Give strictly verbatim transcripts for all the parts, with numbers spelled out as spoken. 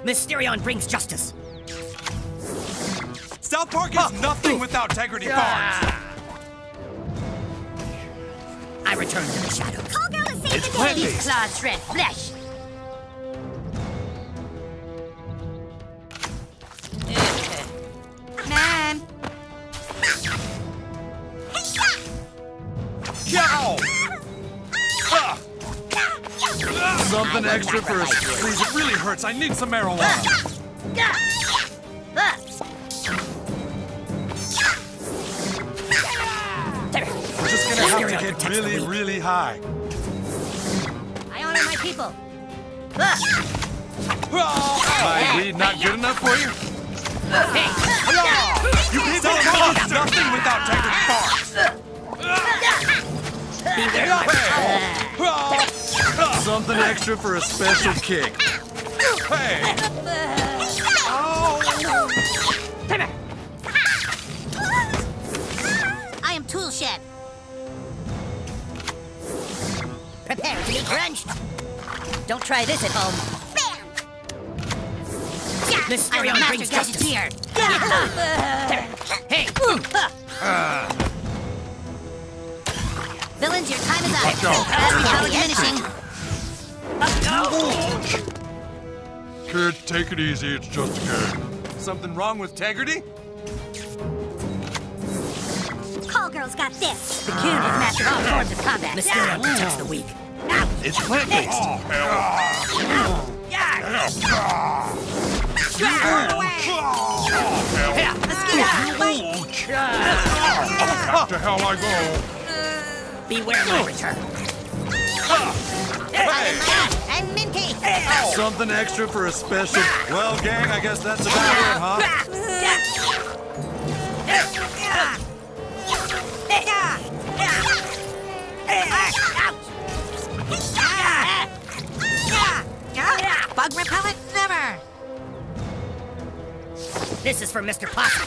Mysterion brings justice. South Park is nothing without Integrity Farms. I return to the shadows. Call girl and save It's the day. plant-based. Eat claws, shred flesh. Man. Yow! Ah! Something I will extra not for us. revive you. Please, it really hurts. I need some marijuana. We're just gonna have to get really, really high. I honor my people. My weed not good enough for you? Hey! You people are nothing without Integrity Farms. Beware my return. Something extra for a special kick. Hey! I am tool shed. Prepare to be crunched. Don't try this at home. Bam! Mysterion I'm a master brings justice. gadgeteer. Hey! Villains, your time is up. Watch out. Battery power diminishing. Kid, take it easy. It's just a game. Something wrong with Integrity? Call girl's got this. The kid has mastered all forms of combat. Mysterion protects the weak. It's plant-based. Oh, How the hell I go? Beware my return. I'm minty. Something extra for a special... Well, gang, I guess that's about it, huh? Bug repellent? Never. This is for Mister Possum.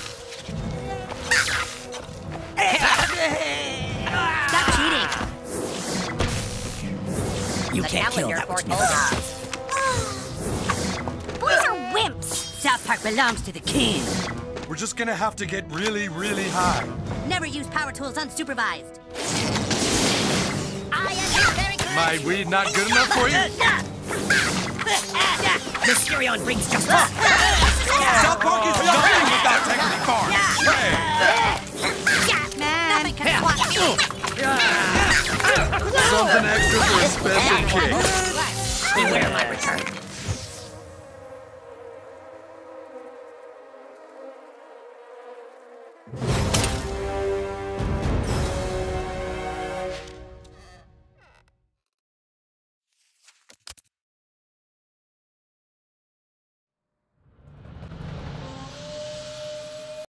Stop cheating. You The can't kill calendar that which for never old. dies. Boys are wimps. South Park belongs to the king. We're just gonna have to get really, really high. Never use power tools unsupervised. I am very good. My weed not good enough for you? Mysterion brings justice. South Park is nothing without Integrity Farms. Hey! Man, nothing can swat me. Something extra for a special kick. Beware my return.